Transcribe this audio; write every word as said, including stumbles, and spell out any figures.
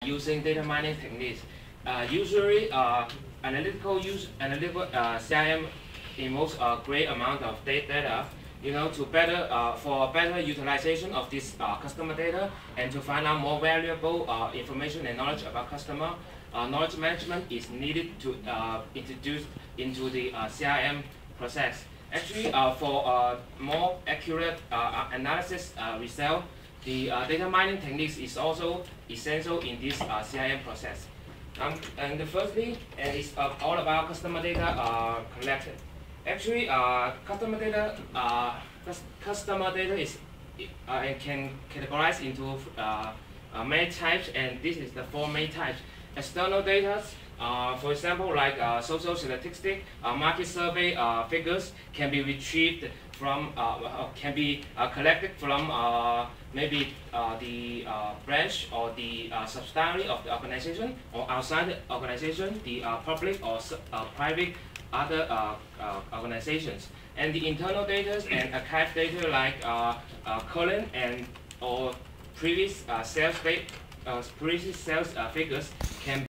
using data mining techniques. Uh, usually, uh, analytical use analytical uh, C I M involves a great amount of data, you know, to better uh, for better utilization of this uh, customer data and to find out more valuable uh, information and knowledge about customer. Uh, knowledge management is needed to uh, introduce into the uh, C I M process. Actually, uh, for uh, more accurate uh, analysis uh, result, the uh, data mining techniques is also essential in this uh, C I M process. Um, and firstly, uh, it's uh, all about customer data uh, collected. Actually, uh, customer data uh, customer data is uh, and can categorize into uh, uh, many types, and this is the four main types. External data, uh, for example, like uh, social statistics, uh, market survey uh, figures can be retrieved from, uh, uh, can be uh, collected from uh, maybe uh, the uh, branch or the uh, subsidiary of the organization, or outside the organization, the uh, public or uh, private other uh, uh, organizations. And the internal data and archive data like uh, uh, current and or previous uh, sales data, uh, previous sales uh, figures can